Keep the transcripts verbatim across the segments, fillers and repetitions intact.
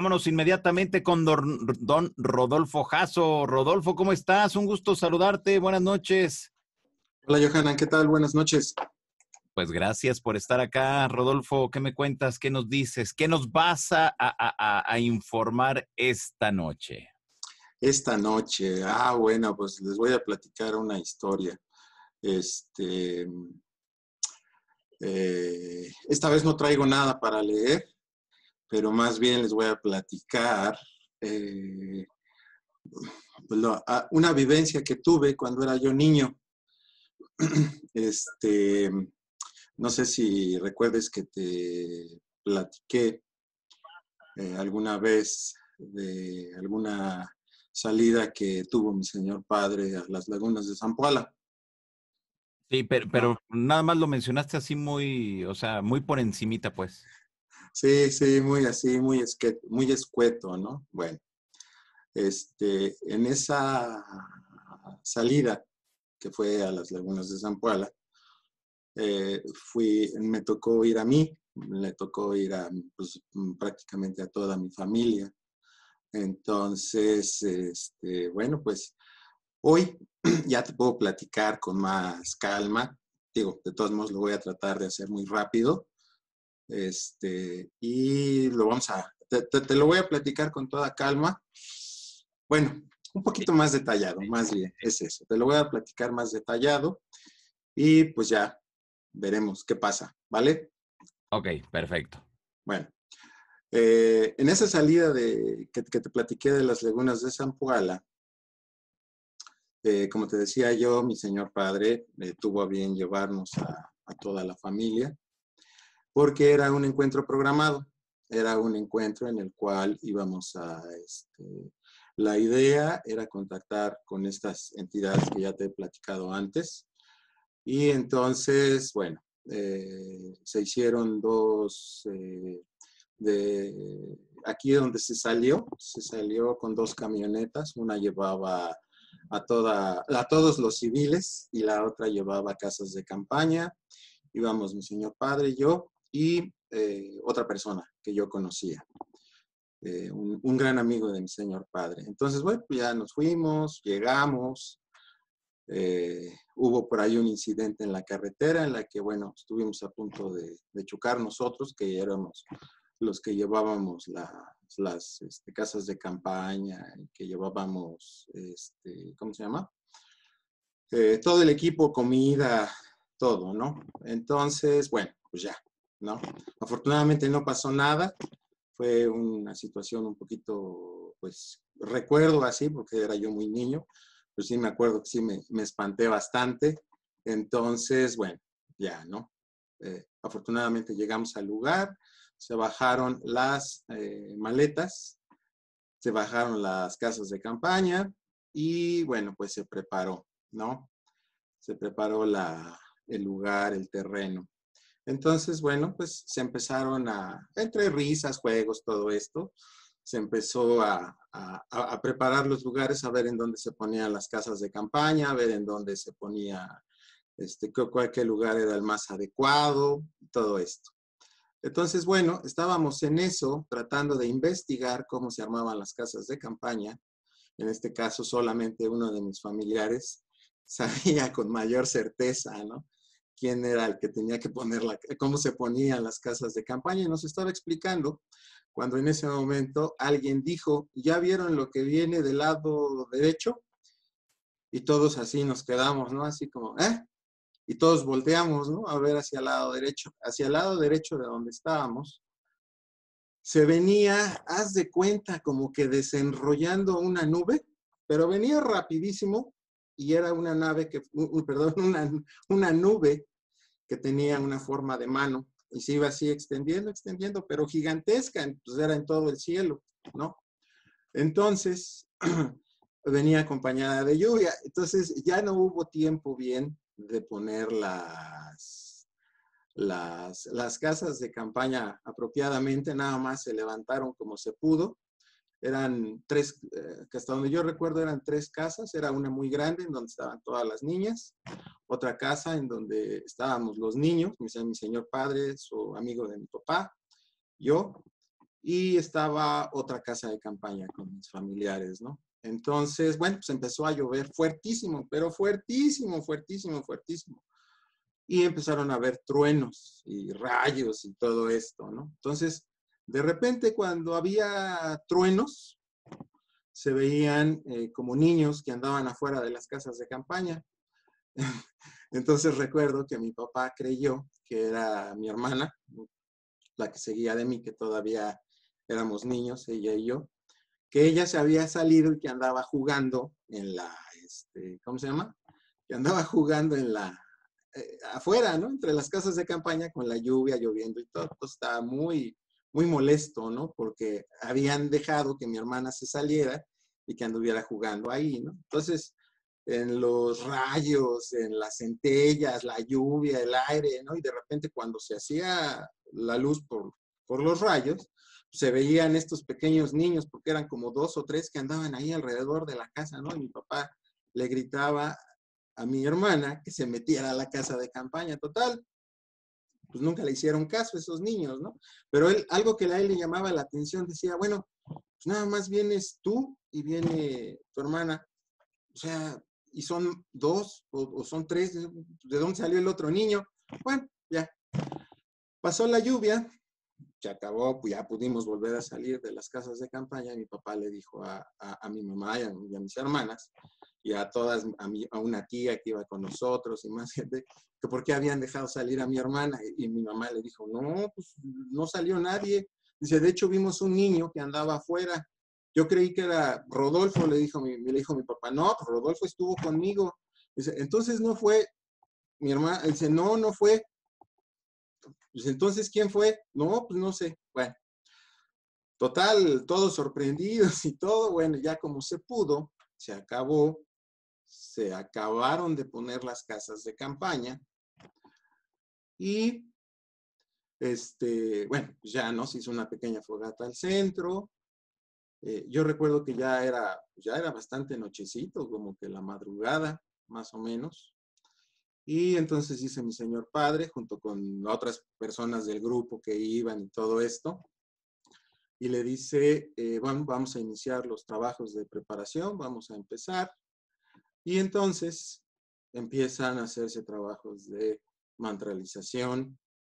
vámonos inmediatamente con don, don Rodolfo Jasso. Rodolfo, ¿cómo estás? Un gusto saludarte. Buenas noches. Hola Johanan, ¿qué tal? Buenas noches. Pues gracias por estar acá, Rodolfo. ¿Qué me cuentas? ¿Qué nos dices? ¿Qué nos vas a, a, a, a informar esta noche? Esta noche, ah, bueno, pues les voy a platicar una historia. Este, eh, esta vez no traigo nada para leer, pero más bien les voy a platicar eh, pues lo, a, una vivencia que tuve cuando era yo niño. Este, no sé si recuerdes que te platiqué eh, alguna vez de alguna salida que tuvo mi señor padre a las lagunas de Zampoala, Sí, pero, ¿no? pero nada más lo mencionaste así muy, o sea, muy por encimita, pues. Sí, sí, muy así, muy, esque, muy escueto, ¿no? Bueno, este, en esa salida que fue a las lagunas de Zampoala, eh, fui, me tocó ir a mí, le tocó ir a pues, prácticamente a toda mi familia. Entonces, este, bueno, pues hoy ya te puedo platicar con más calma. Digo, de todos modos lo voy a tratar de hacer muy rápido. Este, y lo vamos a, te, te, te lo voy a platicar con toda calma. Bueno, un poquito más detallado, más bien, es eso. Te lo voy a platicar más detallado y pues ya veremos qué pasa, ¿vale? Ok, perfecto. Bueno, eh, en esa salida de, que, que te platiqué de las lagunas de Zampoala, Eh, como te decía yo, mi señor padre eh, tuvo a bien llevarnos a, a, toda la familia porque era un encuentro programado, era un encuentro en el cual íbamos a, este, la idea era contactar con estas entidades que ya te he platicado antes y entonces, bueno, eh, se hicieron dos, eh, de, aquí donde se salió, se salió con dos camionetas, una llevaba a, toda, a todos los civiles y la otra llevaba casas de campaña. Íbamos mi señor padre, yo y eh, otra persona que yo conocía, eh, un, un, gran amigo de mi señor padre. Entonces, bueno, pues ya nos fuimos, llegamos, eh, hubo por ahí un incidente en la carretera en la que, bueno, estuvimos a punto de, de chocar nosotros, que éramos los que llevábamos la, las este, casas de campaña, que llevábamos, este, ¿cómo se llama? Eh, todo el equipo, comida, todo, ¿no? Entonces, bueno, pues ya, ¿no? Afortunadamente no pasó nada, fue una situación un poquito, pues, recuerdo así, porque era yo muy niño, pues sí me acuerdo que sí me, me espanté bastante, entonces, bueno, ya, ¿no? Eh, afortunadamente llegamos al lugar, se bajaron las eh, maletas, se bajaron las casas de campaña y bueno, pues se preparó, ¿no? Se preparó la, el lugar, el terreno. Entonces, bueno, pues se empezaron a, entre risas, juegos, todo esto, se empezó a, a, a preparar los lugares, a ver en dónde se ponían las casas de campaña, a ver en dónde se ponía, este, cualquier lugar era el más adecuado, todo esto. Entonces, bueno, estábamos en eso, tratando de investigar cómo se armaban las casas de campaña. En este caso, solamente uno de mis familiares sabía con mayor certeza, ¿no? Quién era el que tenía que poner, la, cómo se ponían las casas de campaña. Y nos estaba explicando cuando en ese momento alguien dijo, ¿ya vieron lo que viene del lado derecho? Y todos así nos quedamos, ¿no? Así como, ¿eh? Y todos volteamos, ¿no? A ver hacia el lado derecho. Hacia el lado derecho de donde estábamos, se venía, haz de cuenta, como que desenrollando una nube, pero venía rapidísimo y era una nave que, uh, perdón, una, una nube que tenía una forma de mano y se iba así extendiendo, extendiendo, pero gigantesca, pues era en todo el cielo, ¿no? Entonces, venía acompañada de lluvia, entonces ya no hubo tiempo bien de poner las, las, las casas de campaña apropiadamente, nada más se levantaron como se pudo. Eran tres, eh, que hasta donde yo recuerdo eran tres casas, era una muy grande en donde estaban todas las niñas, otra casa en donde estábamos los niños, mi, mi señor padre, su amigo de mi papá, yo, y estaba otra casa de campaña con mis familiares, ¿no? Entonces, bueno, pues empezó a llover fuertísimo, pero fuertísimo, fuertísimo, fuertísimo. Y empezaron a haber truenos y rayos y todo esto, ¿no? Entonces, de repente cuando había truenos, se veían eh, como niños que andaban afuera de las casas de campaña. Entonces recuerdo que mi papá creyó que era mi hermana, la que seguía de mí, que todavía éramos niños, ella y yo, que ella se había salido y que andaba jugando en la, este, ¿cómo se llama? Que andaba jugando en la, eh, afuera, ¿no? Entre las casas de campaña con la lluvia, lloviendo y todo. Entonces estaba muy, muy molesto, ¿no? Porque habían dejado que mi hermana se saliera y que anduviera jugando ahí, ¿no? Entonces, en los rayos, en las centellas, la lluvia, el aire, ¿no? Y de repente cuando se hacía la luz por, por los rayos, se veían estos pequeños niños, porque eran como dos o tres que andaban ahí alrededor de la casa, ¿no? Y mi papá le gritaba a mi hermana que se metiera a la casa de campaña. Total, pues nunca le hicieron caso a esos niños, ¿no? Pero él, algo que a él le llamaba la atención, decía, bueno, pues nada más vienes tú y viene tu hermana, o sea, y son dos o, o son tres, ¿de dónde salió el otro niño? Bueno, ya, pasó la lluvia, se acabó, pues ya pudimos volver a salir de las casas de campaña. Mi papá le dijo a, a, a mi mamá y a, y a mis hermanas y a todas, a, mi, a una tía que iba con nosotros y más gente, que por qué habían dejado salir a mi hermana. Y, y mi mamá le dijo, no, pues no salió nadie. Dice, de hecho vimos un niño que andaba afuera. Yo creí que era Rodolfo, le dijo mi, le dijo mi papá. No, pues Rodolfo estuvo conmigo. Dice, entonces no fue mi hermana. Dice, no, no fue. Pues entonces, ¿quién fue? No, pues no sé. Bueno, total, todos sorprendidos y todo. Bueno, ya como se pudo, se acabó, se acabaron de poner las casas de campaña y, este, bueno, pues ya no se hizo una pequeña fogata al centro. Eh, yo recuerdo que ya era, ya era bastante nochecito, como que la madrugada, más o menos. Y entonces dice mi señor padre, junto con otras personas del grupo que iban y todo esto, y le dice, eh, bueno, vamos a iniciar los trabajos de preparación, vamos a empezar. Y entonces empiezan a hacerse trabajos de mantralización,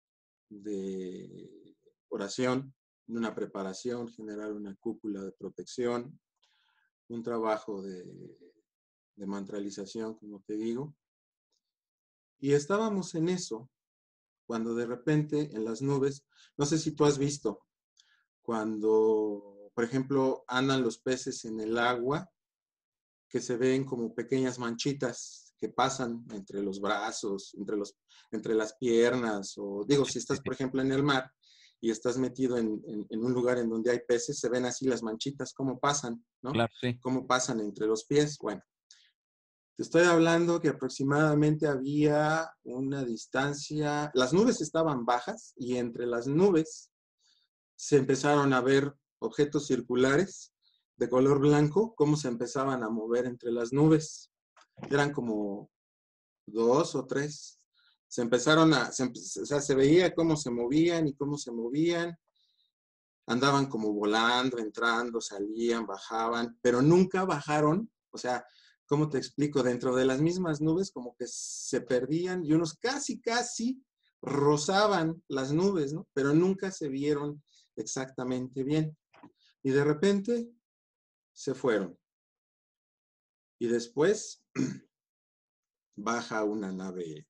de oración, una preparación, generar una cúpula de protección, un trabajo de, de mantralización, como te digo. Y estábamos en eso, cuando de repente en las nubes, no sé si tú has visto, cuando, por ejemplo, andan los peces en el agua, que se ven como pequeñas manchitas que pasan entre los brazos, entre, los, entre las piernas, o digo, si estás, por ejemplo, en el mar y estás metido en, en, en un lugar en donde hay peces, se ven así las manchitas, cómo pasan, ¿no? Claro, sí. Cómo pasan entre los pies. Bueno, te estoy hablando que aproximadamente había una distancia, las nubes estaban bajas y entre las nubes se empezaron a ver objetos circulares de color blanco, cómo se empezaban a mover entre las nubes. Eran como dos o tres. Se empezaron a, se, o sea, se veía cómo se movían y cómo se movían. Andaban como volando, entrando, salían, bajaban, pero nunca bajaron. O sea, ¿cómo te explico? Dentro de las mismas nubes como que se perdían y unos casi, casi rozaban las nubes, ¿no? Pero nunca se vieron exactamente bien. Y de repente se fueron. Y después baja una nave,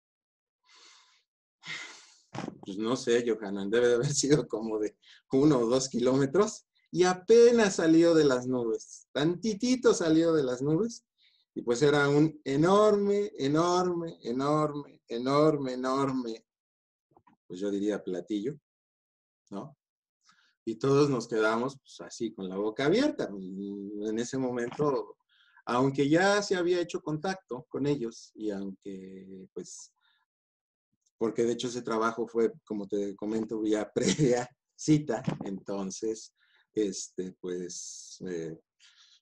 pues no sé, Johanan, debe de haber sido como de uno o dos kilómetros, y apenas salió de las nubes, tantitito salió de las nubes, y pues era un enorme, enorme, enorme, enorme, enorme, pues yo diría platillo, ¿no? Y todos nos quedamos pues, así con la boca abierta. En ese momento, aunque ya se había hecho contacto con ellos y aunque pues, porque de hecho ese trabajo fue, como te comento, vía previa cita, entonces, este, pues, eh,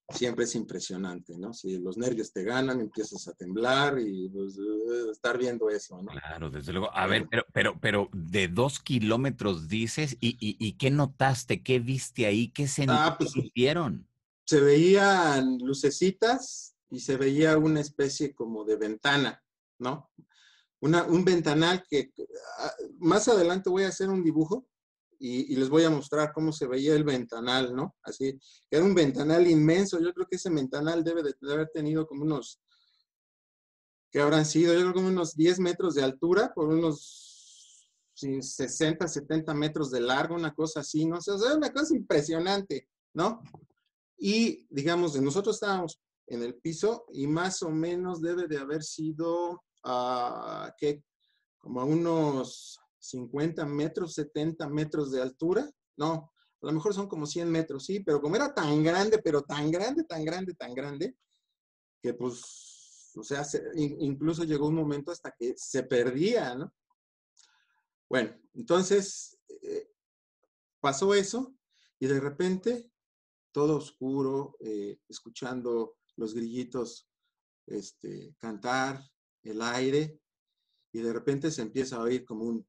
siempre es impresionante, ¿no? Si los nervios te ganan, empiezas a temblar y pues, uh, estar viendo eso, ¿no? Claro, desde luego. A ver, Bueno, pero, pero, pero de dos kilómetros dices, ¿y, y, y qué notaste? ¿Qué viste ahí? ¿Qué ah, sentiste? pues ¿Qué hicieron? se veían lucecitas y se veía una especie como de ventana, ¿no? Una, un ventanal que ah, más adelante voy a hacer un dibujo y, y les voy a mostrar cómo se veía el ventanal, ¿no? Así, era un ventanal inmenso. Yo creo que ese ventanal debe de, de haber tenido como unos, ¿qué habrán sido? Yo creo como unos diez metros de altura por unos sí, sesenta, setenta metros de largo, una cosa así, ¿no? O sea, es una cosa impresionante, ¿no? Y, digamos, nosotros estábamos en el piso y más o menos debe de haber sido, uh, ¿qué? Como a unos cincuenta metros, setenta metros de altura. No, a lo mejor son como cien metros, sí, pero como era tan grande, pero tan grande, tan grande, tan grande, que pues, o sea, se, incluso llegó un momento hasta que se perdía, ¿no? Bueno, entonces eh, pasó eso y de repente todo oscuro, eh, escuchando los grillitos este, cantar, el aire, y de repente se empieza a oír como un...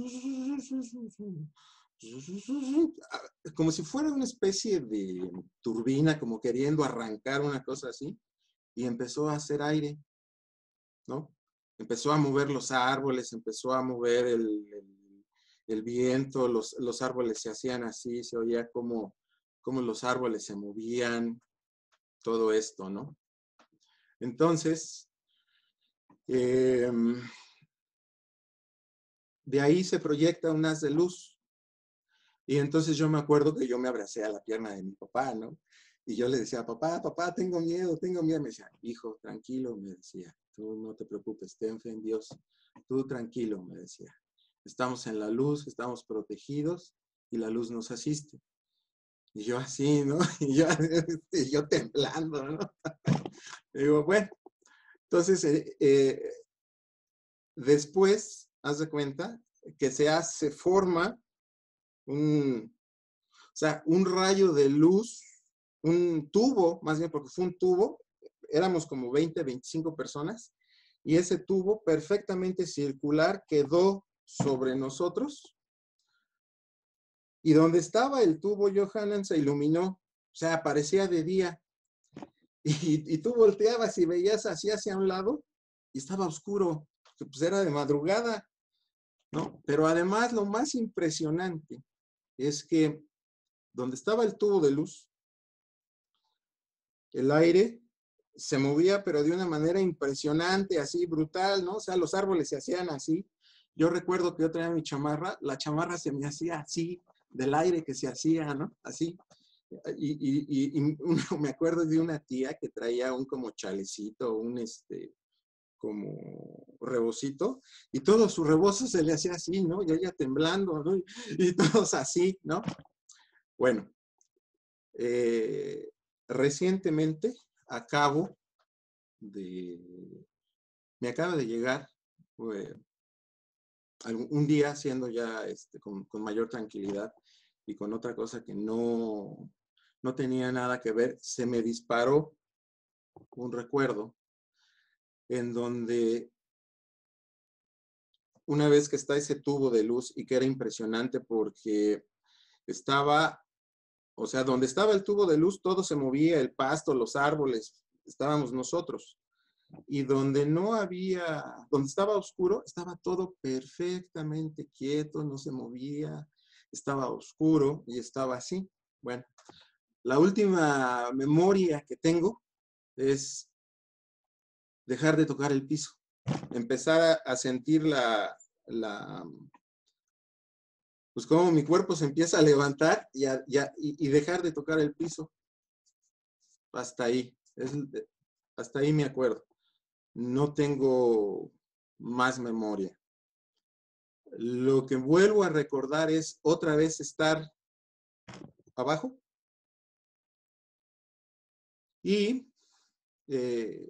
como si fuera una especie de turbina, como queriendo arrancar una cosa así, y empezó a hacer aire, ¿no? Empezó a mover los árboles, empezó a mover el, el, el viento, los, los árboles se hacían así, se oía como, como los árboles se movían, todo esto, ¿no? Entonces, eh, de ahí se proyecta un haz de luz. Y entonces yo me acuerdo que yo me abracé a la pierna de mi papá, ¿no? Y yo le decía, papá, papá, tengo miedo, tengo miedo. Me decía, hijo, tranquilo, me decía, tú no te preocupes, ten fe en Dios. Tú tranquilo, me decía. Estamos en la luz, estamos protegidos y la luz nos asiste. Y yo así, ¿no? Y yo, y yo temblando, ¿no? Y digo, bueno, entonces, eh, eh, después, haz de cuenta, que se hace, forma un, o sea, un rayo de luz, un tubo, más bien porque fue un tubo, éramos como veinte, veinticinco personas, y ese tubo perfectamente circular quedó sobre nosotros, y donde estaba el tubo, Johanan, se iluminó, o sea, parecía de día, y, y tú volteabas y veías así hacia un lado, y estaba oscuro, pues era de madrugada, ¿no? Pero además lo más impresionante es que donde estaba el tubo de luz, el aire se movía, pero de una manera impresionante, así brutal, ¿no? O sea, los árboles se hacían así. Yo recuerdo que yo traía mi chamarra, la chamarra se me hacía así, del aire que se hacía, ¿no? Así. Y, y, y, y me acuerdo de una tía que traía un como chalecito, un este, como rebocito, y todo su rebozo se le hacía así, ¿no? Y ella temblando, ¿no? Y todos así, ¿no? Bueno, eh, recientemente acabo de, me acaba de llegar eh, un día siendo ya este, con, con mayor tranquilidad y con otra cosa que no, no tenía nada que ver, se me disparó un recuerdo en donde una vez que está ese tubo de luz y que era impresionante porque estaba, o sea, donde estaba el tubo de luz todo se movía, el pasto, los árboles, estábamos nosotros. Y donde no había, donde estaba oscuro, estaba todo perfectamente quieto, no se movía, estaba oscuro y estaba así. Bueno, la última memoria que tengo es dejar de tocar el piso, empezar a, a sentir la, la, pues como mi cuerpo se empieza a levantar y, a, y, a, y, y dejar de tocar el piso. Hasta ahí, es, hasta ahí me acuerdo. No tengo más memoria. Lo que vuelvo a recordar es otra vez estar abajo y eh,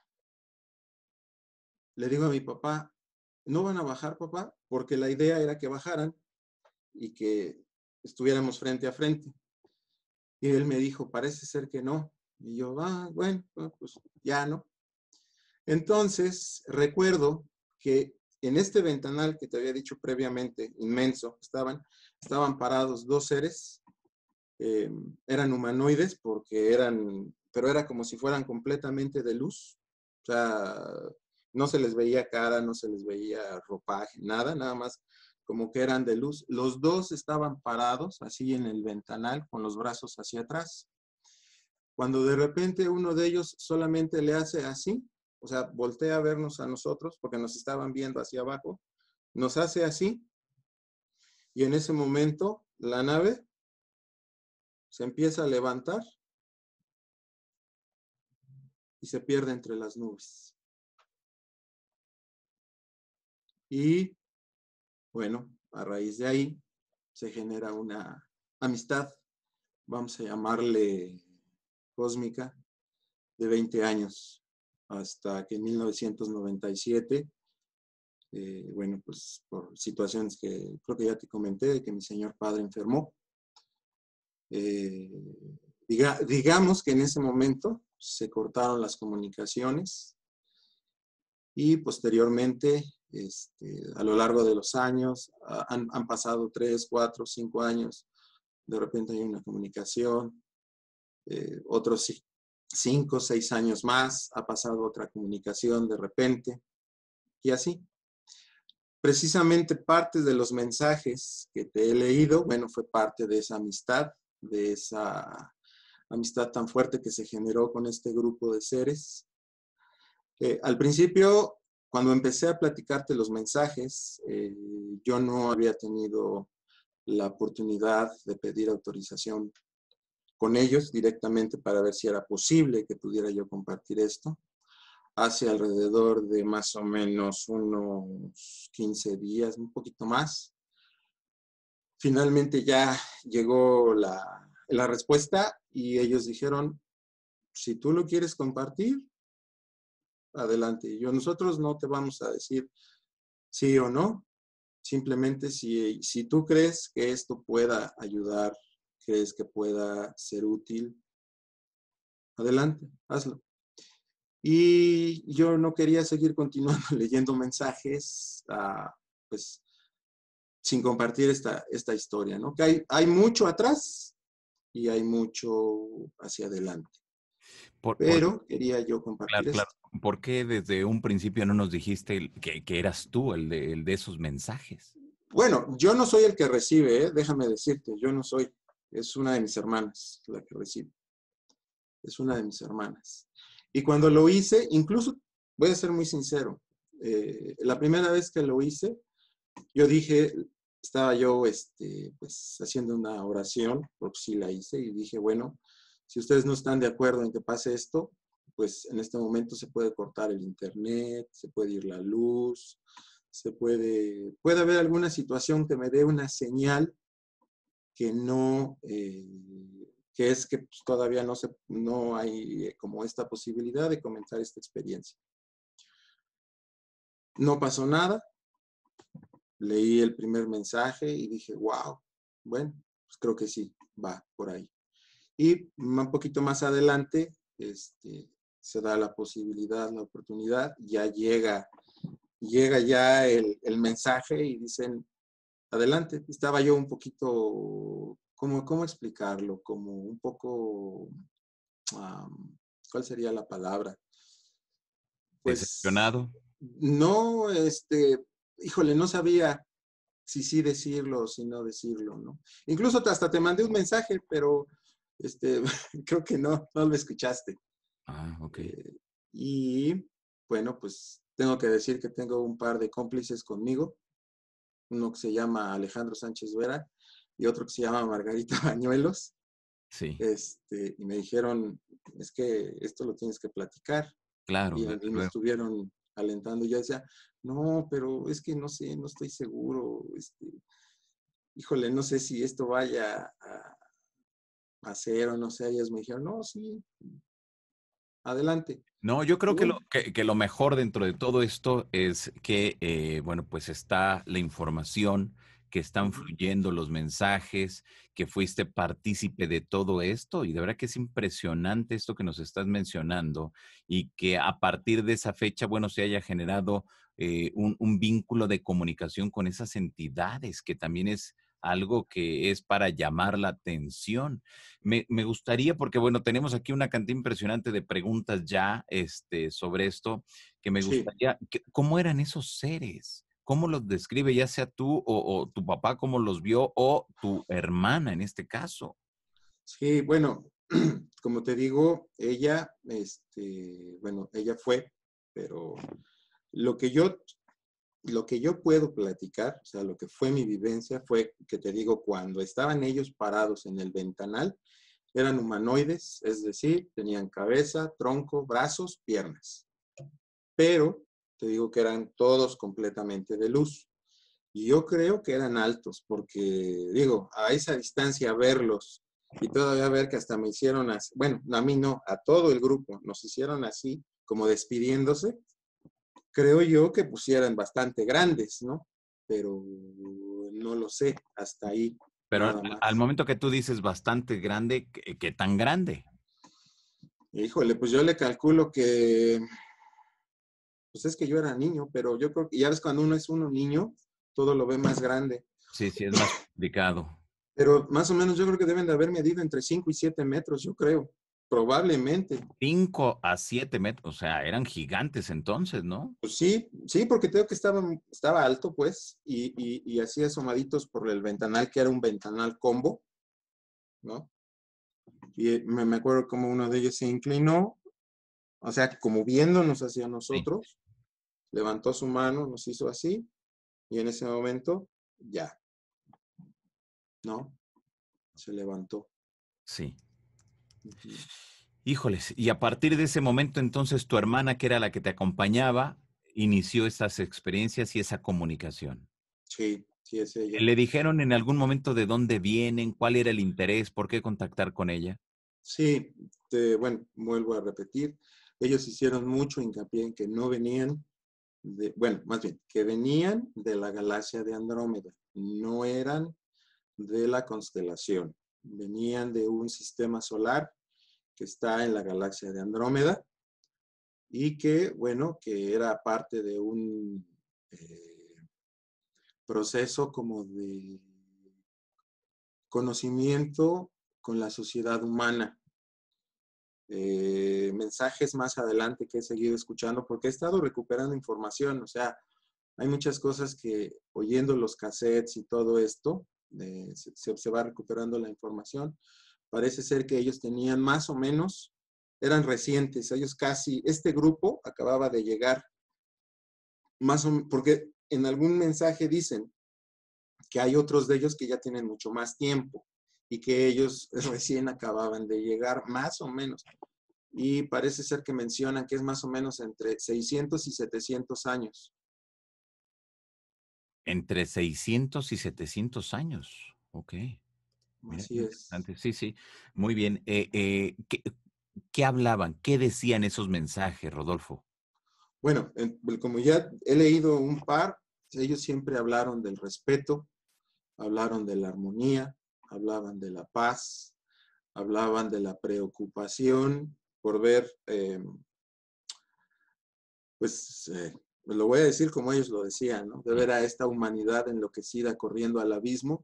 le digo a mi papá, no van a bajar, papá, porque la idea era que bajaran y que estuviéramos frente a frente. Y él me dijo, parece ser que no. Y yo, ah, bueno, pues ya no. Entonces, recuerdo que en este ventanal que te había dicho previamente, inmenso, estaban, estaban parados dos seres, eh, eran humanoides porque eran, pero era como si fueran completamente de luz, o sea, no se les veía cara, no se les veía ropaje, nada, nada más como que eran de luz. Los dos estaban parados así en el ventanal con los brazos hacia atrás. Cuando de repente uno de ellos solamente le hace así, o sea, voltea a vernos a nosotros porque nos estaban viendo hacia abajo, nos hace así y en ese momento la nave se empieza a levantar y se pierde entre las nubes. Y bueno, a raíz de ahí se genera una amistad, vamos a llamarle cósmica, de veinte años, hasta que en mil novecientos noventa y siete, eh, bueno, pues por situaciones que creo que ya te comenté, de que mi señor padre enfermó. Eh, diga, digamos que en ese momento se cortaron las comunicaciones y posteriormente, este, a lo largo de los años, han, han pasado tres, cuatro, cinco años, de repente hay una comunicación, eh, otros cinco, seis años más, ha pasado otra comunicación de repente, y así. Precisamente parte de los mensajes que te he leído, bueno, fue parte de esa amistad, de esa amistad tan fuerte que se generó con este grupo de seres. Eh, al principio, cuando empecé a platicarte los mensajes, eh, yo no había tenido la oportunidad de pedir autorización con ellos directamente para ver si era posible que pudiera yo compartir esto. Hace alrededor de más o menos unos quince días, un poquito más. Finalmente ya llegó la, la respuesta y ellos dijeron, si tú lo quieres compartir, adelante. Yo, nosotros no te vamos a decir sí o no, simplemente si, si tú crees que esto pueda ayudar, crees que pueda ser útil, adelante, hazlo. Y yo no quería seguir continuando leyendo mensajes, uh, pues, sin compartir esta, esta historia, ¿no? Que hay, hay mucho atrás y hay mucho hacia adelante. Por, por, Pero quería yo claro, compartir claro. esto. ¿Por qué desde un principio no nos dijiste el- que, que eras tú el de, el de esos mensajes? Bueno, yo no soy el que recibe, ¿eh? Déjame decirte, yo no soy. Es una de mis hermanas la que recibe. Es una de mis hermanas. Y cuando lo hice, incluso, voy a ser muy sincero, eh, la primera vez que lo hice, yo dije, estaba yo este, pues, haciendo una oración, porque sí la hice, y dije, bueno, si ustedes no están de acuerdo en que pase esto, pues en este momento se puede cortar el internet, se puede ir la luz, se puede, puede haber alguna situación que me dé una señal que no, eh, que es que pues, todavía no, se, no hay eh, como esta posibilidad de comentar esta experiencia. No pasó nada, leí el primer mensaje y dije, wow, bueno, pues creo que sí, va por ahí. Y un poquito más adelante, este, se da la posibilidad, la oportunidad, ya llega, llega ya el, el mensaje y dicen, adelante. Estaba yo un poquito, ¿cómo, cómo explicarlo? Como un poco, um, ¿cuál sería la palabra? Pues ¿Decepcionado? no, este, híjole, no sabía si sí decirlo o si no decirlo, ¿no? Incluso hasta te mandé un mensaje, pero este, creo que no, no lo escuchaste. Ah, ok. Eh, y bueno, pues tengo que decir que tengo un par de cómplices conmigo, uno que se llama Alejandro Sánchez Vera y otro que se llama Margarita Bañuelos. Sí, Este, y me dijeron, es que esto lo tienes que platicar. claro, Y, desde y me luego. estuvieron alentando. Y yo decía, no, pero es que no sé, no estoy seguro. Este, híjole, no sé si esto vaya a, a hacer o no sé. Ellos me dijeron, no, sí, adelante. No, yo Y creo que lo, bueno, que, que lo mejor dentro de todo esto es que, eh, bueno, pues está la información que están Ujú. fluyendo los mensajes, que fuiste partícipe de todo esto, y de verdad que es impresionante esto que nos estás mencionando, y que a partir de esa fecha, bueno, se haya generado eh, un, un vínculo de comunicación con esas entidades, que también es algo que es para llamar la atención. Me, me gustaría, porque bueno, tenemos aquí una cantidad impresionante de preguntas ya este, sobre esto, que me Sí, gustaría, que- ¿cómo eran esos seres? ¿Cómo los describe, ya sea tú o, o tu papá, cómo los vio, o tu hermana en este caso? sí, bueno, como te digo, ella, este, bueno, ella fue, pero lo que yo, lo que yo puedo platicar, o sea, lo que fue mi vivencia fue que te digo, cuando estaban ellos parados en el ventanal, eran humanoides, es decir, tenían cabeza, tronco, brazos, piernas, pero te digo que eran todos completamente de luz. Y yo creo que eran altos, porque digo, a esa distancia verlos y todavía ver que hasta me hicieron así, bueno, a mí no, a todo el grupo nos hicieron así, como despidiéndose, creo yo que pusieran bastante grandes, ¿no? Pero no lo sé, hasta ahí, Pero al, nada al más. momento que tú dices bastante grande, ¿qué, qué tan grande? Híjole, pues yo le calculo que, pues es que yo era niño, pero yo creo que ya ves cuando uno es uno niño, todo lo ve más grande. Sí, sí, es más complicado. Pero más o menos yo creo que deben de haber medido entre cinco y siete metros, yo creo. Probablemente. Cinco a siete metros, o sea, eran gigantes entonces, ¿no? Pues sí, sí, porque tengo que estaba, estaba alto, pues, y, y, y así asomaditos por el ventanal, que era un ventanal combo, ¿no? Y me, me acuerdo como uno de ellos se inclinó, o sea, como viéndonos hacia Sí, nosotros, levantó su mano, nos hizo así, y en ese momento, ya, ¿no? Se levantó. sí. Ujú. Híjoles, y a partir de ese momento, entonces, tu hermana, que era la que te acompañaba, inició estas experiencias y esa comunicación. Sí, sí, es ella. ¿Le dijeron en algún momento de dónde vienen, cuál era el interés, por qué contactar con ella? Sí, te- bueno, vuelvo a repetir, ellos hicieron mucho hincapié en que no venían de, bueno, más bien, que venían de la galaxia de Andrómeda, no eran de la constelación, venían de un sistema solar que está en la galaxia de Andrómeda y que, bueno, que era parte de un eh, proceso como de conocimiento con la sociedad humana. Eh, mensajes más adelante que he seguido escuchando porque he estado recuperando información, o sea, hay muchas cosas que oyendo los cassettes y todo esto, eh, se, se va recuperando la información. Parece ser que ellos tenían más o menos, eran recientes, ellos casi, este grupo acababa de llegar, más o menos, porque en algún mensaje dicen que hay otros de ellos que ya tienen mucho más tiempo y que ellos recién acababan de llegar, más o menos. Y parece ser que mencionan que es más o menos entre seiscientos y setecientos años. Entre seiscientos y setecientos años. Ok, mira qué Así es. interesante. Sí, sí, muy bien. Eh, eh, ¿qué, qué hablaban? ¿Qué decían esos mensajes, Rodolfo? Bueno, como ya he leído un par, ellos siempre hablaron del respeto, hablaron de la armonía, hablaban de la paz, hablaban de la preocupación por ver, eh, pues eh, lo voy a decir como ellos lo decían, ¿no? De Sí. ver a esta humanidad enloquecida corriendo al abismo.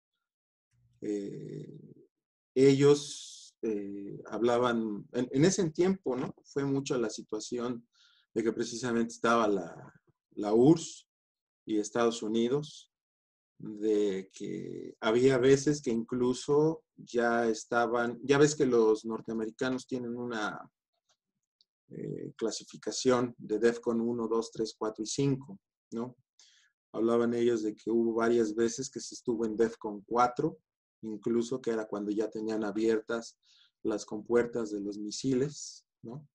Eh, ellos eh, hablaban, en, en, ese tiempo, ¿no? Fue mucho la situación de que precisamente estaba la, la U R S S y Estados Unidos, de que había veces que incluso ya estaban, ya ves que los norteamericanos tienen una eh, clasificación de DEFCON uno, dos, tres, cuatro y cinco, ¿no? Hablaban ellos de que hubo varias veces que se estuvo en DEFCON cuatro, incluso que era cuando ya tenían abiertas las compuertas de los misiles, ¿no?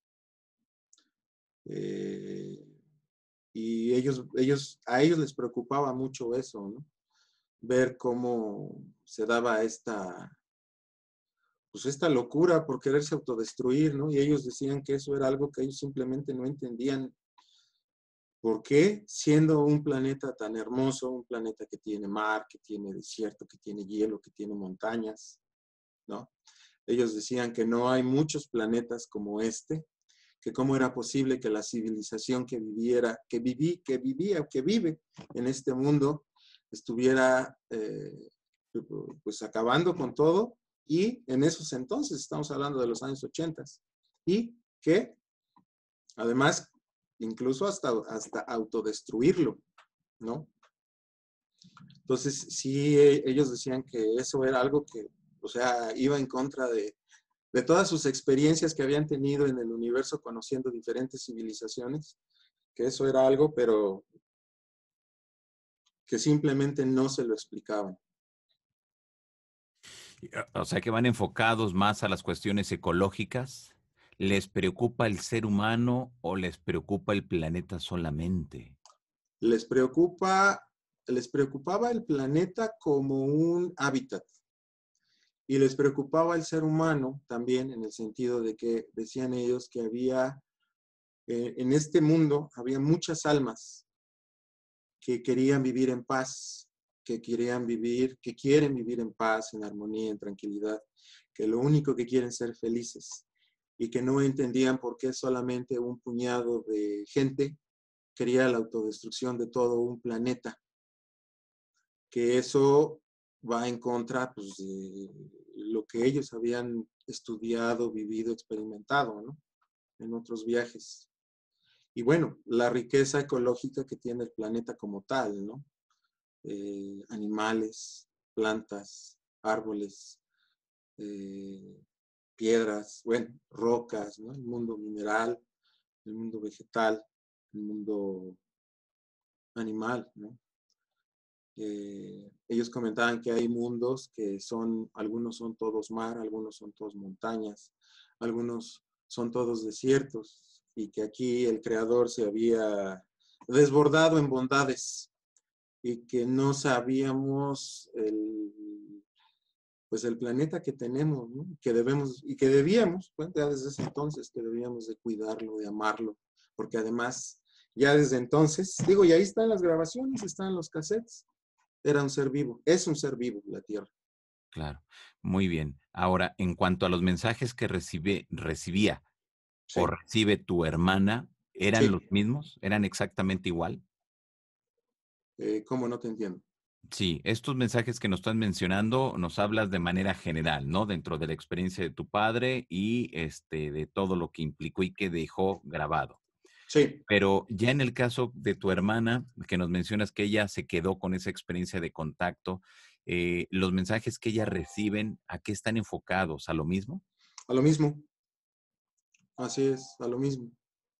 Eh, y ellos, ellos, a ellos les preocupaba mucho eso, ¿no? Ver cómo se daba esta, pues esta locura por quererse autodestruir, ¿no? Y ellos decían que eso era algo que ellos simplemente no entendían ¿Por qué? Siendo un planeta tan hermoso, un planeta que tiene mar, que tiene desierto, que tiene hielo, que tiene montañas, ¿no? Ellos decían que no hay muchos planetas como este, que cómo era posible que la civilización que viviera, que viví, que vivía, que vive en este mundo, estuviera eh, pues acabando con todo, y en esos entonces, estamos hablando de los años ochenta, y que además incluso hasta, hasta autodestruirlo, ¿no? Entonces, sí, e- ellos decían que eso era algo que, o sea, iba en contra de, de todas sus experiencias que habían tenido en el universo conociendo diferentes civilizaciones, que eso era algo, pero que simplemente no se lo explicaban. O sea que van enfocados más a las cuestiones ecológicas. ¿Les preocupa el ser humano o les preocupa el planeta solamente? Les preocupa, les preocupaba el planeta como un hábitat, y les preocupaba el ser humano también en el sentido de que decían ellos que había, eh, en este mundo, había muchas almas que querían vivir en paz, que querían vivir, que quieren vivir en paz, en armonía, en tranquilidad, que lo único que quieren es ser felices, y que no entendían por qué solamente un puñado de gente quería la autodestrucción de todo un planeta, que eso va en contra, pues, de lo que ellos habían estudiado, vivido, experimentado, ¿no? En otros viajes. Y bueno, la riqueza ecológica que tiene el planeta como tal, ¿no? Eh, animales, plantas, árboles, eh, piedras, bueno, rocas, ¿no? El mundo mineral, el mundo vegetal, el mundo animal, ¿no? Eh, ellos comentaban que hay mundos que son, algunos son todos mar, algunos son todos montañas, algunos son todos desiertos, y que aquí el creador se había desbordado en bondades, y que no sabíamos el, pues el planeta que tenemos, ¿no? Que debemos, y que debíamos, pues, ya desde ese entonces, que debíamos de cuidarlo, de amarlo, porque además, ya desde entonces, digo, y ahí están las grabaciones, están los cassettes, era un ser vivo, es un ser vivo la Tierra. Claro, muy bien. Ahora, en cuanto a los mensajes que recibe, recibía o Sí, recibe tu hermana, ¿eran los sí, mismos? ¿Eran exactamente igual? eh, ¿cómo no te entiendo? Sí, estos mensajes que nos estás mencionando nos hablas de manera general, ¿no? Dentro de la experiencia de tu padre y este de todo lo que implicó y que dejó grabado. Sí, Pero ya en el caso de tu hermana, que nos mencionas que ella se quedó con esa experiencia de contacto, eh, los mensajes que ella reciben, ¿a qué están enfocados? ¿A lo mismo? a lo mismo, así es, a lo mismo.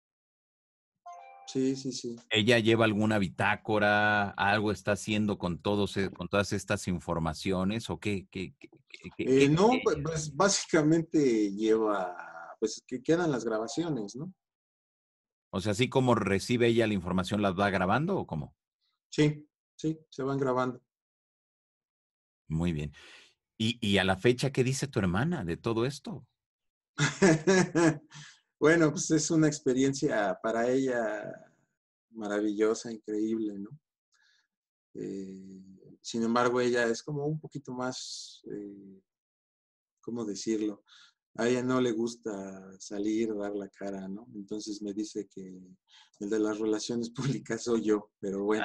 Sí, sí, sí. ¿Ella lleva alguna bitácora, algo está haciendo con todos, e- con todas estas informaciones o qué, qué, qué, qué, qué- qué Eh, hace no, pues ella? pues, básicamente lleva, pues que quedan las grabaciones, ¿no? O sea, así como recibe ella la información, ¿las va grabando o cómo? Sí, sí, se van grabando. Muy bien. Y, y a la fecha, ¿qué dice tu hermana de todo esto? Bueno, pues es una experiencia para ella maravillosa, increíble, ¿no? Eh, Sin embargo, ella es como un poquito más, eh, ¿cómo decirlo? A ella no le gusta salir, dar la cara, ¿no? Entonces me dice que el de las relaciones públicas soy yo, pero bueno,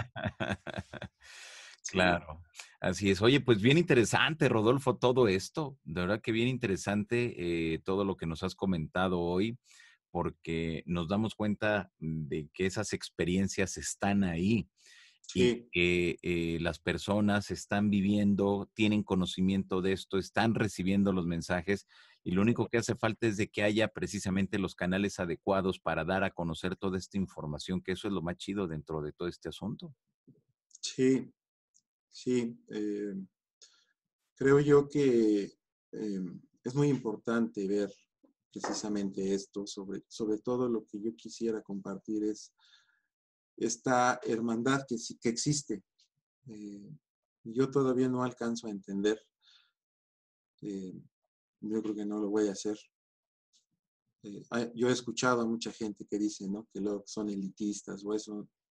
sí, Claro, así es. Oye, pues bien interesante, Rodolfo, todo esto. De verdad que bien interesante eh, todo lo que nos has comentado hoy, porque nos damos cuenta de que esas experiencias están ahí y sí, que eh, las personas están viviendo, tienen conocimiento de esto, están recibiendo los mensajes y lo único que hace falta es de que haya precisamente los canales adecuados para dar a conocer toda esta información, que eso es lo más chido dentro de todo este asunto. sí, sí. Eh, creo yo que eh, es muy importante ver precisamente esto, sobre, sobre todo lo que yo quisiera compartir es esta hermandad que, sí- que existe. Eh, yo todavía no alcanzo a entender, eh, yo creo que no lo voy a hacer. Eh, hay- yo he escuchado a mucha gente que dice, ¿no? Que luego son elitistas o eso.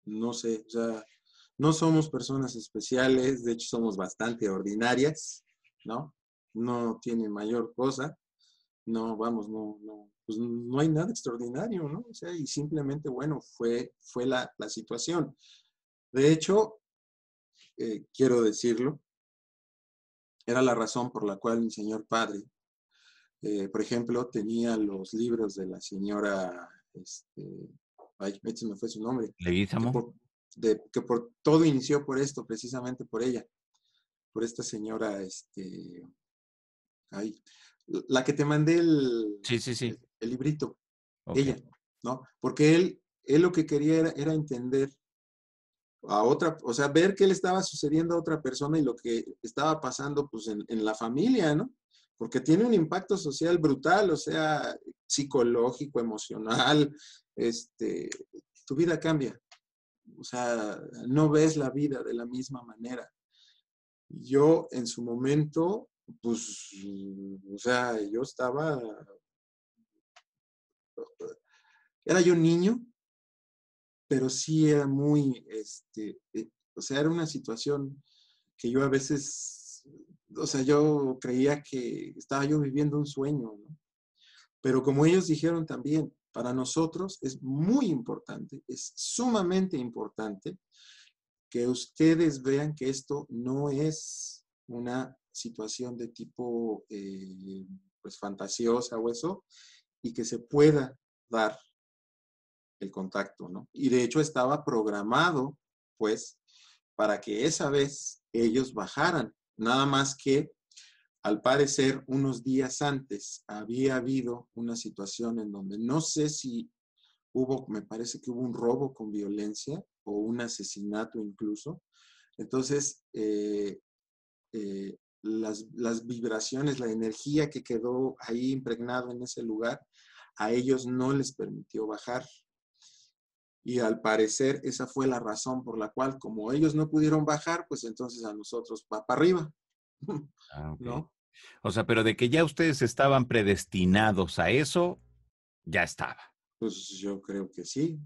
no sé, o sea, no somos personas especiales, de hecho somos bastante ordinarias, ¿no? No tiene mayor cosa, no, vamos, no, no, pues no hay nada extraordinario, ¿no? O sea, y simplemente, bueno, fue, fue la, la situación. De hecho, eh, quiero decirlo, era la razón por la cual mi señor padre, eh, por ejemplo, tenía los libros de la señora, este, ay, se me fue su nombre, que Leguízamo. por, de, que por todo inició por esto, precisamente por ella, por esta señora, este, ay, la que te mandé el, Sí, sí, sí. el, el librito, Ok. ella, ¿no? Porque él, él lo que quería era, era entender a otra, o sea, ver qué le estaba sucediendo a otra persona y lo que estaba pasando pues en, en la familia, ¿no? Porque tiene un impacto social brutal, o sea, psicológico, emocional, este, tu vida cambia, o sea, no ves la vida de la misma manera. Yo en su momento, pues, o sea, yo estaba, era yo niño, pero sí era muy, este, eh, o sea, era una situación que yo a veces, o sea, yo creía que estaba yo viviendo un sueño, ¿no? Pero como ellos dijeron también, para nosotros es muy importante, es sumamente importante que ustedes vean que esto no es una situación de tipo, eh, pues, fantasiosa o eso, y que se pueda dar el contacto, ¿no? Y de hecho estaba programado, pues, para que esa vez ellos bajaran. Nada más que, al parecer, unos días antes había habido una situación en donde no sé si hubo, me parece que hubo un robo con violencia o un asesinato incluso. Entonces, eh, eh, las, las vibraciones, la energía que quedó ahí impregnado en ese lugar, a ellos no les permitió bajar. Y al parecer esa fue la razón por la cual, como ellos no pudieron bajar, pues entonces a nosotros va para arriba, Ah, ok. ¿no? O sea, pero de que ya ustedes estaban predestinados a eso, ya estaba. Pues yo creo que sí,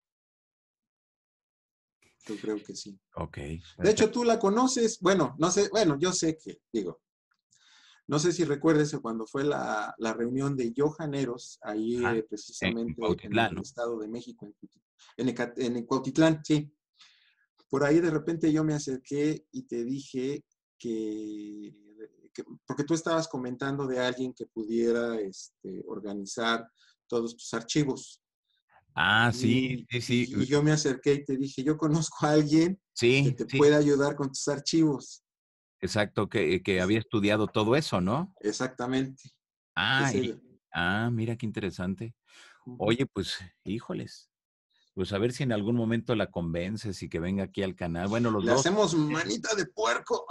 yo creo que sí. Ok, De hecho, perfecto. tú la conoces, bueno, no sé, bueno, yo sé que, digo, no sé si recuerdes cuando fue la, la reunión de Johaneros, ahí Ajá. eh, En, en precisamente en Cuautitlán, el ¿no? Estado de México, en, en, Ecat- en Cuautitlán, sí. Por ahí de repente yo me acerqué y te dije que, que, porque tú estabas comentando de alguien que pudiera este, organizar todos tus archivos. Ah, sí, Y, sí, sí. y, y yo me acerqué y te dije, yo conozco a alguien que Sí, te sí. puede ayudar con tus archivos. Exacto, que, que Es, había estudiado todo eso, ¿no? exactamente, Ah, es y, ella. ah, mira qué interesante. Ujú. Oye, pues, híjoles, pues a ver si en algún momento la convences y que venga aquí al canal. Bueno, los Le dos. hacemos manita de puerco.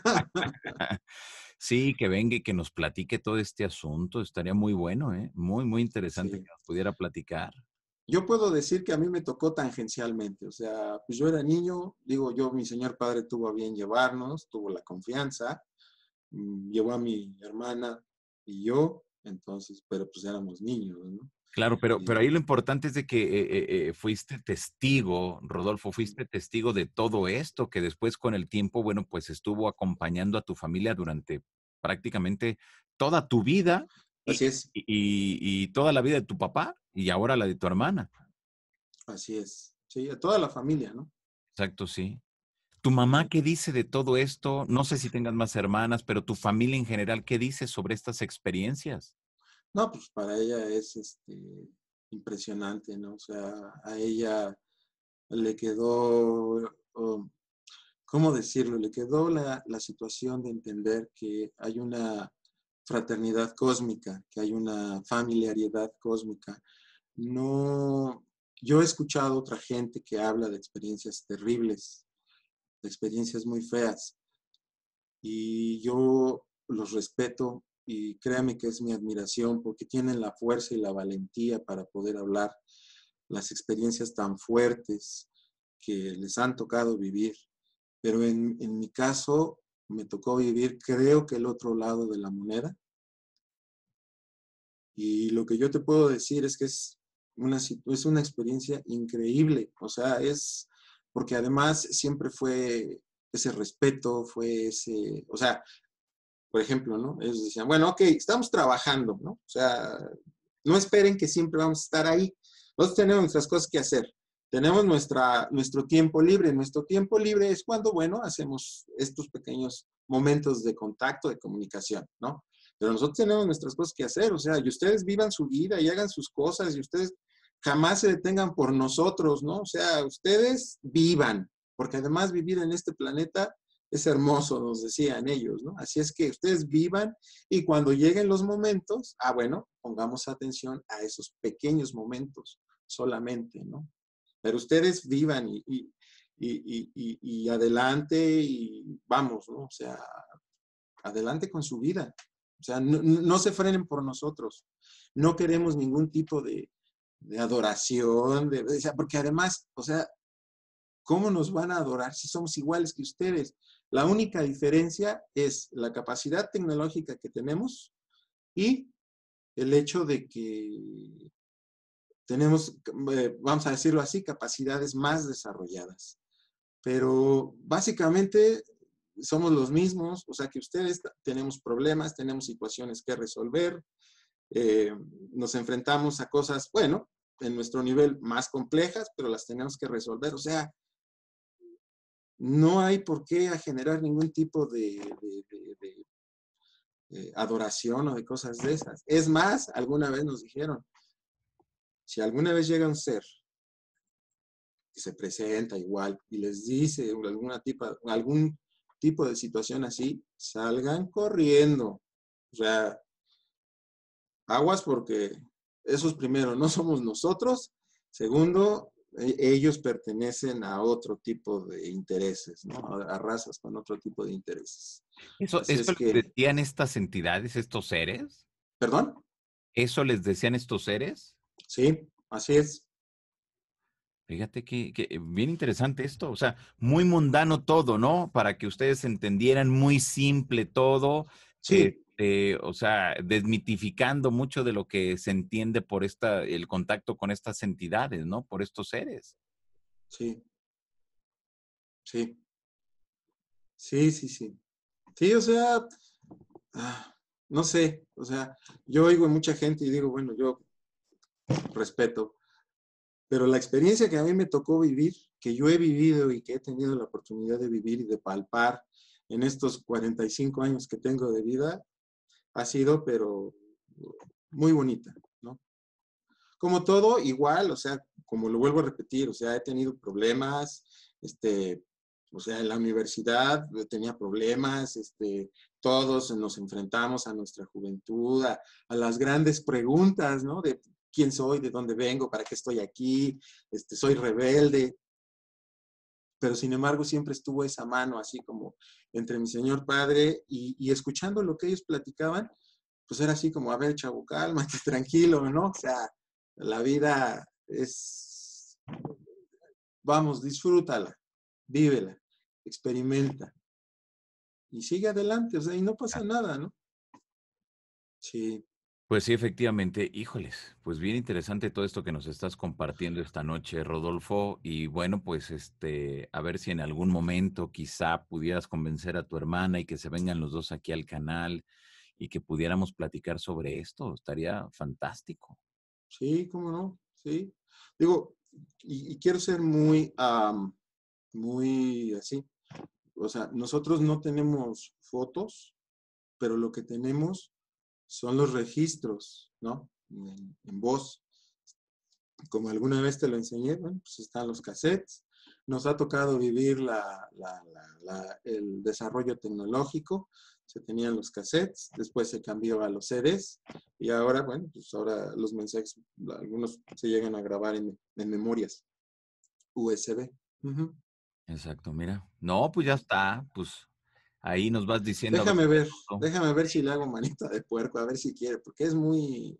Sí, que venga y que nos platique todo este asunto. Estaría muy bueno, ¿eh? Muy, muy interesante Sí. que nos pudiera platicar. Yo puedo decir que a mí me tocó tangencialmente, o sea, pues yo era niño, digo yo, mi señor padre tuvo a bien llevarnos, tuvo la confianza, mm, llevó a mi hermana y yo, entonces, pero pues éramos niños, ¿no? Claro, pero, pero Y ahí lo importante es de que eh, eh, eh, fuiste testigo, Rodolfo, fuiste testigo de todo esto, que después con el tiempo, bueno, pues estuvo acompañando a tu familia durante prácticamente toda tu vida y, así es, y, y toda la vida de tu papá y ahora la de tu hermana. así es, sí, a toda la familia, ¿no? Exacto, sí. ¿Tu mamá qué dice de todo esto? No sé si tengas más hermanas, pero tu familia en general, ¿qué dice sobre estas experiencias? No, pues para ella es este, impresionante, ¿no? O sea, a ella le quedó, oh, ¿cómo decirlo? Le quedó la, la situación de entender que hay una fraternidad cósmica, que hay una familiaridad cósmica. No, yo he escuchado a otra gente que habla de experiencias terribles, de experiencias muy feas, y yo los respeto y créame que es mi admiración porque tienen la fuerza y la valentía para poder hablar las experiencias tan fuertes que les han tocado vivir. Pero en, en mi caso me tocó vivir, creo que el otro lado de la moneda. Y lo que yo te puedo decir es que es una, es una experiencia increíble. O sea, es, porque además siempre fue ese respeto, fue ese, o sea, por ejemplo, ¿no? Ellos decían, bueno, ok, estamos trabajando, ¿no? O sea, no esperen que siempre vamos a estar ahí. Nosotros tenemos nuestras cosas que hacer. Tenemos nuestra, nuestro tiempo libre. Nuestro tiempo libre es cuando, bueno, hacemos estos pequeños momentos de contacto, de comunicación, ¿no? Pero nosotros tenemos nuestras cosas que hacer, o sea, y ustedes vivan su vida y hagan sus cosas y ustedes jamás se detengan por nosotros, ¿no? O sea, ustedes vivan, porque además vivir en este planeta es hermoso, nos decían ellos, ¿no? Así es que ustedes vivan y cuando lleguen los momentos, ah, bueno, pongamos atención a esos pequeños momentos solamente, ¿no? Pero ustedes vivan y, y, y, y, y adelante y vamos, ¿no? O sea, adelante con su vida. O sea, no, no se frenen por nosotros. No queremos ningún tipo de, de adoración, de, o sea, porque además, o sea, ¿cómo nos van a adorar si somos iguales que ustedes? La única diferencia es la capacidad tecnológica que tenemos y el hecho de que tenemos, eh, vamos a decirlo así, capacidades más desarrolladas. Pero básicamente somos los mismos, o sea que ustedes tenemos problemas, tenemos situaciones que resolver, eh, nos enfrentamos a cosas, bueno, en nuestro nivel más complejas, pero las tenemos que resolver. O sea, no hay por qué generar ningún tipo de, de, de, de eh, adoración o de cosas de esas. Es más, alguna vez nos dijeron, si alguna vez llega un ser que se presenta igual y les dice alguna tipo, algún tipo de situación así, salgan corriendo. O sea, aguas porque esos primero no somos nosotros. Segundo, e- ellos pertenecen a otro tipo de intereses, ¿no? A, a razas con otro tipo de intereses. ¿Eso, Así eso es les que, decían estas entidades, estos seres? ¿perdón? ¿Eso les decían estos seres? Sí, así es. Fíjate que, que, eh, bien interesante esto, o sea, muy mundano todo, ¿no? Para que ustedes entendieran, muy simple todo, Sí, este, o sea, desmitificando mucho de lo que se entiende por esta, el contacto con estas entidades, ¿no? Por estos seres. sí, sí, sí, sí, sí. Sí, o sea, ah, no sé, o sea, yo oigo a mucha gente y digo, bueno, yo respeto, pero la experiencia que a mí me tocó vivir, que yo he vivido y que he tenido la oportunidad de vivir y de palpar en estos cuarenta y cinco años que tengo de vida, ha sido, pero muy bonita, ¿no? Como todo, igual, o sea, como lo vuelvo a repetir, o sea, he tenido problemas, este, o sea, en la universidad tenía problemas, este, todos nos enfrentamos a nuestra juventud, a, a las grandes preguntas, ¿no? De quién soy, de dónde vengo, para qué estoy aquí, este, soy rebelde, pero sin embargo siempre estuvo esa mano así como entre mi señor padre y, y escuchando lo que ellos platicaban, pues era así como, a ver, chavo, cálmate, tranquilo, ¿no? O sea, la vida es, vamos, disfrútala, vívela, experimenta y sigue adelante, o sea, y no pasa nada, ¿no? Sí, Pues sí, efectivamente. Híjoles, pues bien interesante todo esto que nos estás compartiendo esta noche, Rodolfo. Y bueno, pues este, a ver si en algún momento quizá pudieras convencer a tu hermana y que se vengan los dos aquí al canal y que pudiéramos platicar sobre esto. Estaría fantástico. sí, cómo no, sí. Digo, y, y quiero ser muy, um, muy así, o sea, nosotros no tenemos fotos, pero lo que tenemos son los registros, ¿no? En, en voz. Como alguna vez te lo enseñé, bueno, pues están los cassettes. Nos ha tocado vivir la, la, la, la, el desarrollo tecnológico. Se tenían los cassettes, después se cambió a los C Ds y ahora, bueno, pues ahora los mensajes, algunos se llegan a grabar en, en memorias U S B. Uh-huh. Exacto, mira. No, pues ya está. Pues ahí nos vas diciendo a ver Déjame qué ver, pasó. déjame ver si le hago manita de puerco, a ver si quiere, porque es muy,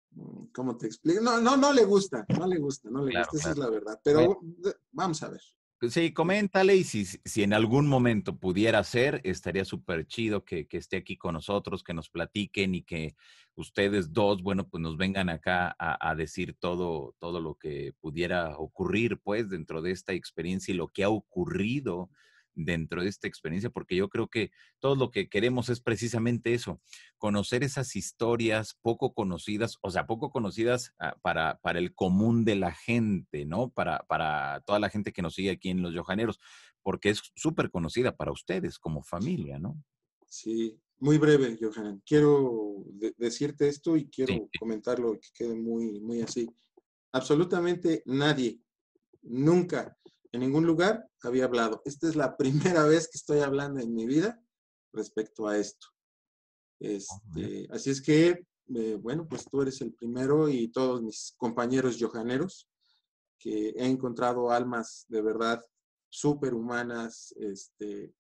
¿cómo te explico? No, no, no le gusta, no le gusta, no le Claro, gusta, esa es claro. la verdad. Bueno, Pero vamos a ver. Sí, coméntale y si, si en algún momento pudiera ser, estaría súper chido que, que esté aquí con nosotros, que nos platiquen y que ustedes dos, bueno, pues nos vengan acá a, a decir todo, todo lo que pudiera ocurrir, pues, dentro de esta experiencia y lo que ha ocurrido dentro de esta experiencia, porque yo creo que todo lo que queremos es precisamente eso, conocer esas historias poco conocidas, o sea, poco conocidas ah, para, para el común de la gente, ¿no? Para, para toda la gente que nos sigue aquí en Los Yojaneros, porque es súper conocida para ustedes como familia, ¿no? Sí, muy breve, Johan. Quiero de- decirte esto y Sí, quiero comentarlo y que quede muy, muy así. Absolutamente nadie, nunca, en ningún lugar había hablado. Esta es la primera vez que estoy hablando en mi vida respecto a esto. a ver, Este, así es que, eh, bueno, pues tú eres el primero y todos mis compañeros johaneros que he encontrado almas de verdad superhumanas. Este,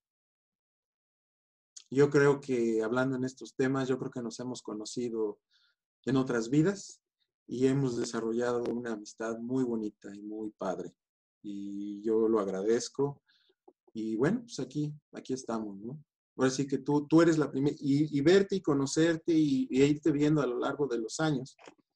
yo creo que hablando en estos temas, yo creo que nos hemos conocido en otras vidas y hemos desarrollado una amistad muy bonita y muy padre. Y yo lo agradezco. Y bueno, pues aquí, aquí estamos, ¿no? Ahora sí que tú, tú eres la primera, y, y, verte y conocerte y, y, irte viendo a lo largo de los años,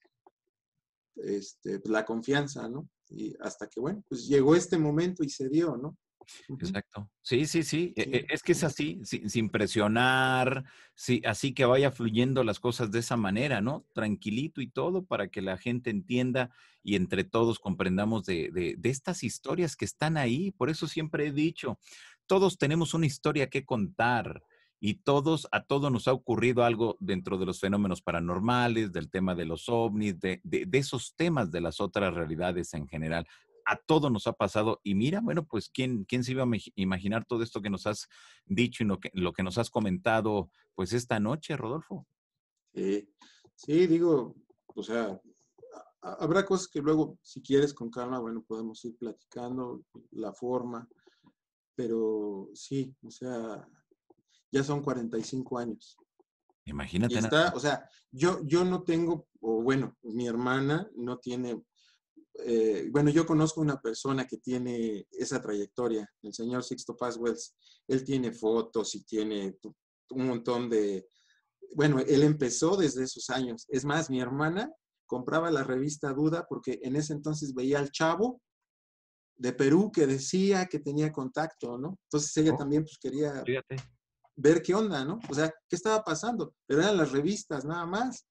este, pues la confianza, ¿no? Y hasta que, bueno, pues llegó este momento y se dio, ¿no? Uh -huh. exacto. Sí, sí, sí. E- e- Sí, Es que es sí. así, sin, sin presionar, sí, así que vaya fluyendo las cosas de esa manera, ¿no? Tranquilito y todo para que la gente entienda y entre todos comprendamos de, de, de estas historias que están ahí. Por eso siempre he dicho, todos tenemos una historia que contar. Y todos, a todos nos ha ocurrido algo dentro de los fenómenos paranormales, del tema de los ovnis, de, de, de esos temas de las otras realidades en general. A todos nos ha pasado y mira, bueno, pues ¿quién, quién se iba a imaginar todo esto que nos has dicho y lo que, lo que nos has comentado pues esta noche, Rodolfo? Sí, sí, digo, o sea, habrá cosas que luego, si quieres, con calma, bueno, podemos ir platicando la forma, pero sí, o sea, ya son cuarenta y cinco años. Y Imagínate nada está, más. o sea, yo, yo no tengo, o bueno, mi hermana no tiene, eh, bueno, yo conozco una persona que tiene esa trayectoria, el señor Sixto Paz Wells. Él tiene fotos y tiene un montón de, bueno, él empezó desde esos años. Es más, mi hermana compraba la revista Duda porque en ese entonces veía al chavo de Perú que decía que tenía contacto, ¿no? Entonces ella Oh, también pues quería fíjate. ver qué onda, ¿no? O sea, qué estaba pasando, pero eran las revistas nada más.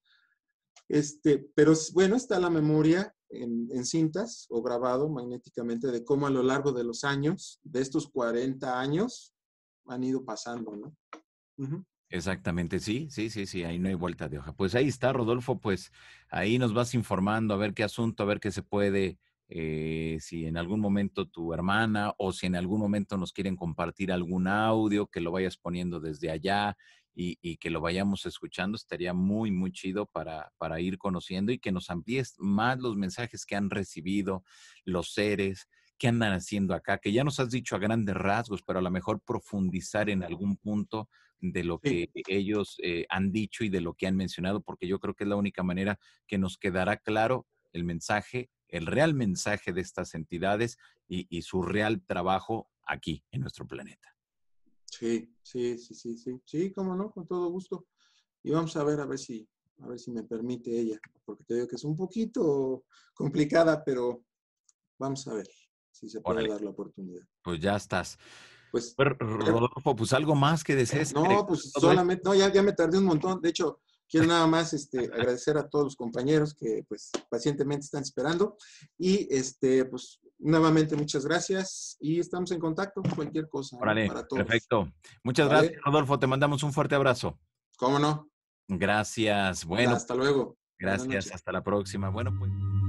Este, pero bueno, está la memoria en, en cintas o grabado magnéticamente de cómo a lo largo de los años, de estos cuarenta años, han ido pasando, ¿no? Uh -huh. Exactamente, sí, sí, sí, sí, ahí no hay vuelta de hoja. Pues ahí está, Rodolfo, pues ahí nos vas informando a ver qué asunto, a ver qué se puede, eh, si en algún momento tu hermana o si en algún momento nos quieren compartir algún audio, que lo vayas poniendo desde allá y, y que lo vayamos escuchando, estaría muy, muy chido para, para ir conociendo y que nos amplíes más los mensajes que han recibido los seres, qué andan haciendo acá, que ya nos has dicho a grandes rasgos, pero a lo mejor profundizar en algún punto de lo Sí, que ellos eh, han dicho y de lo que han mencionado, porque yo creo que es la única manera que nos quedará claro el mensaje, el real mensaje de estas entidades y, y su real trabajo aquí en nuestro planeta. sí, sí, sí, sí, sí, sí, cómo no, con todo gusto. Y vamos a ver, a ver si, a ver si me permite ella, porque te digo que es un poquito complicada, pero vamos a ver si se puede Órale, dar la oportunidad. pues ya estás. Pues, Pero, Rodolfo, pues algo más que desees agregar no, a pues todo esto. solamente, no, ya, ya me tardé un montón. De hecho, quiero nada más este, agradecer a todos los compañeros que pues pacientemente están esperando. Y este, pues nuevamente muchas gracias y estamos en contacto con cualquier cosa, ¿no? Órale, Para todos. perfecto. Muchas gracias, ¿Vale? Rodolfo. Te mandamos un fuerte abrazo. ¿Cómo no? Gracias. Bueno, Hasta luego. Buenas gracias. noches. Hasta la próxima. Bueno, pues.